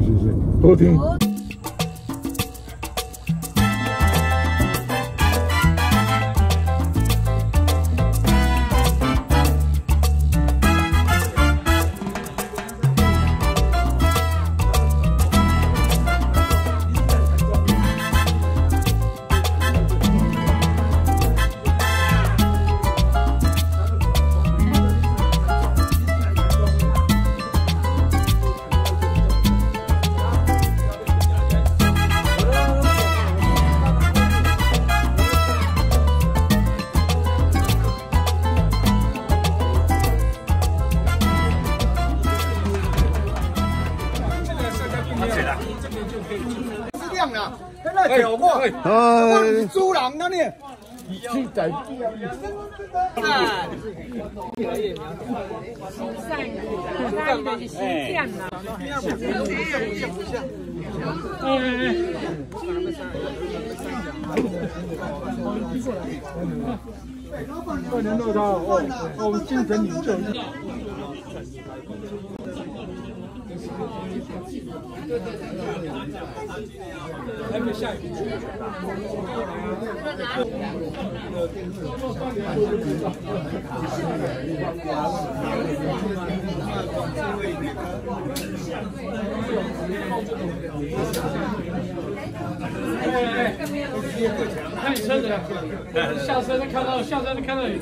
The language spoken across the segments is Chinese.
是，多听。 猪郎那里， 去改。 快点弄到我们精神领袖。 还没下雨。看你车子了，下车就看到，下车就看到你。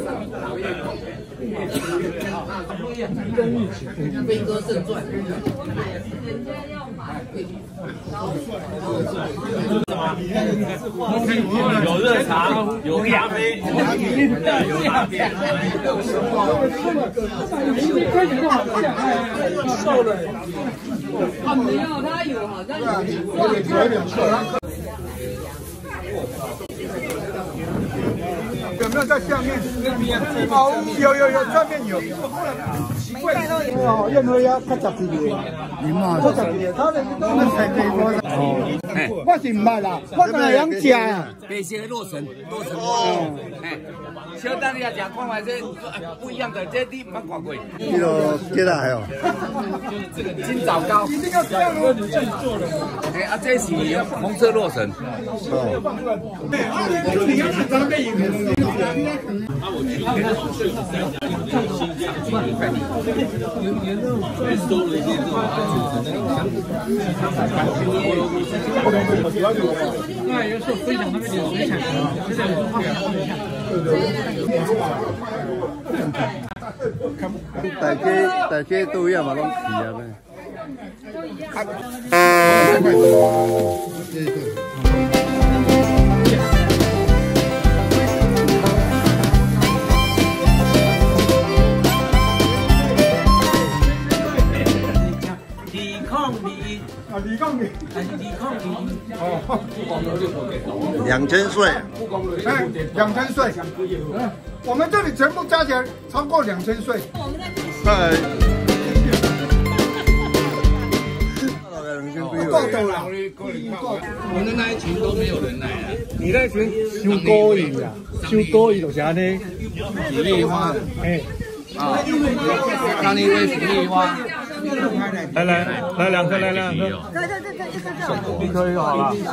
飞鸽正传。 有热茶，有咖啡，有拉面。 瘦了。 没有，他有好像有。 有没有在下面？哦，有，上面有。奇怪哦，任何鸭较十几个，较十几个，他那个都才几个。哦，我是唔捌啦，我哪样食啊？ 这些洛神，哦，哎，小等你啊，食看卖这不一样的，这你唔捌看过。 这个几大哦？ 金枣糕， 一定要这样哦。 你自己做的。 哎啊，这是红色洛神。 哦。你要是装备一个。 那有时候分享那个点水产，现在有话分享一下。 大家都一样嘛，拢去啊咩？都一样。2000岁，哎，2000岁，我们这里全部加起来超过2000岁。够多了， 我们那一群都没有人来啊。 你那群收高鱼啊，收高鱼就是安尼。 吉利花， 哎， 啊，看那位吉利花。 来两颗，来两颗。一颗就好了。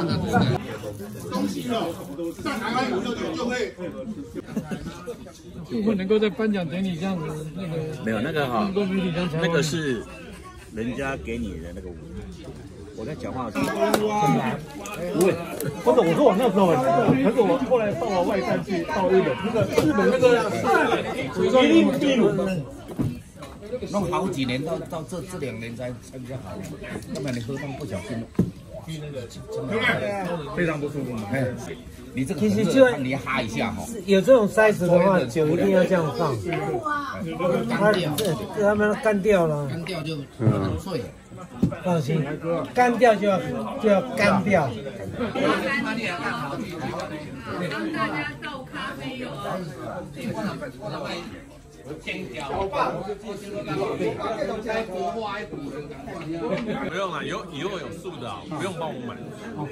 如果能够在颁奖典礼这样子，那个没有那个哈， 多媒体这样才那个是人家给你的那个。我在讲话很难，不会。或者我说我那时候很难，可是我后来到了外站去，到日本，日本那个秘鲁。 弄好几年，到这2年才比较好，要不然你喝汤不小心， 非常不舒服嘛。 哎，你这个其实就你哈一下哈。 有这种塞子的话，酒一定要这样放，它们干掉了， 干掉就很脆。 放心，干掉就要干掉。 帮大家倒咖啡油。 不用了，以后有素的，不用帮我买。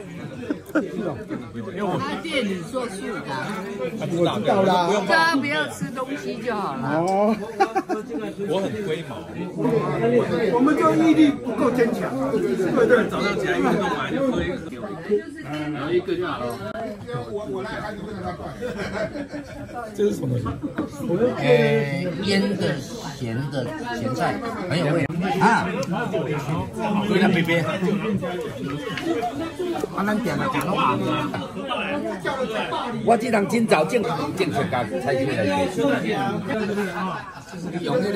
因为我他店里做素的， 我知道啦， 他不要吃东西就好了。 哦， 我很龟毛， 我们就毅力不够坚强。对对， 早上起来运动完就喝然后一个就好了。 这是什么？ 腌的咸的咸菜，很有味啊。对了，贝贝，咱点了点了。 我这人今早正出家菜出来嘅。用那个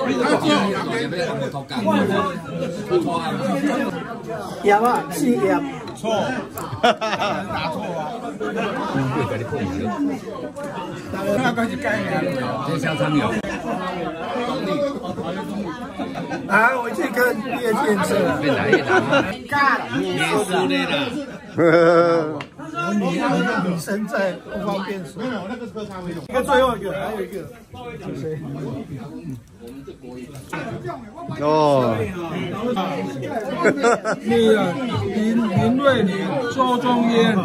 鸭啊，是鸭。 错，打错啊！那个是概念。 这香肠有。 啊，我去跟夜店吃了。 越来越难。 尬了， 也是的啦。 女生在不方便说。没有，那个喝咖啡的。一个最后一个，还有一个。谁？ 哦。 林瑞玲、周中烟，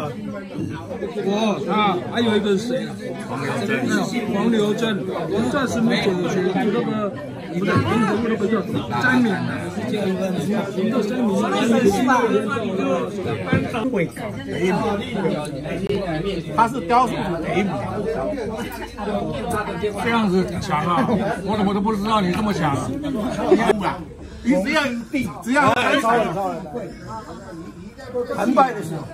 还有一个是谁啊？黄刘珍，我们暂时没解决，那个不对，那个叫詹敏啊，我们的詹敏会搞雷姆，他是雕塑的雷姆， 这样子强啊！我都不知道你这么强。 你只要只要韩拜的时候，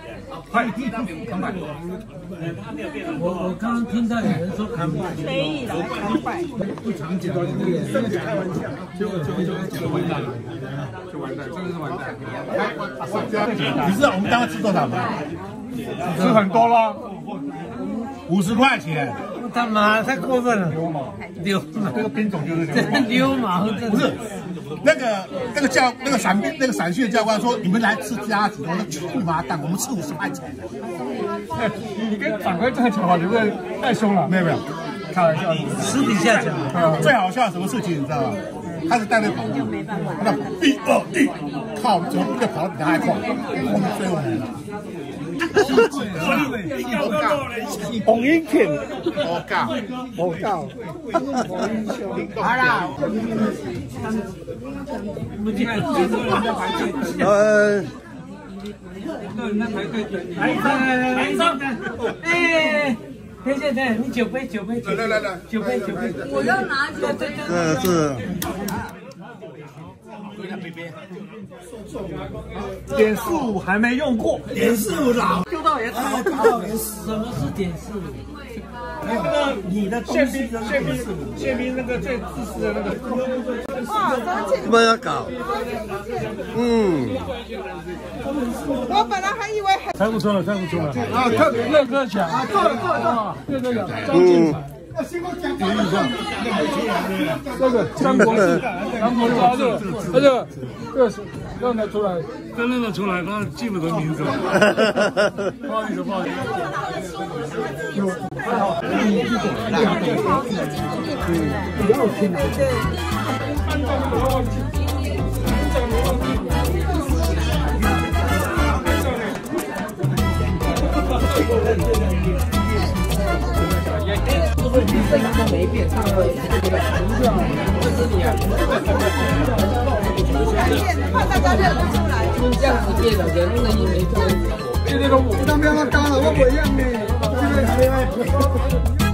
我刚刚听到有人说韩拜， 可以了，韩拜。 不常见，甚至开玩笑，就完蛋了，就完蛋，真的是完蛋。 你知道我们刚刚吃多少吗？ 吃很多了 ，50块钱。 他妈太过分了，流氓， 这个兵种就是流氓， 不是那个陕西的教官说你们来吃鸭子，我说去妈蛋，我们吃50块钱。 你跟长官这样讲话，你会太凶了。 没有，开玩笑， 私底下讲。 最好笑的什么事情你知道吗？他是带队跑步，他说1、2、1，靠，怎么就跑得比他还快？后面追我们了。洪英天，我告，好啦， 哎，等，你酒杯，来，酒杯， 我要拿酒杯。 是。 点数还没用过， 点数老，丢到也打到也死。什么是点数？ 那个你的宪兵那个最自私的那个。 哇， 这么要搞？ 我本来还以为很。 猜不出了啊！特别乐哥奖啊，够了，乐哥奖，张晋彩。点一下，这个张国志，这个认得出来，真认得出来，他记不得名字。不好意思。不要听。 这个都没变，唱歌怕大家认不出来。 这样子变了，人弄得一没错。 今天都我， 当兵要干了，我不一样呢。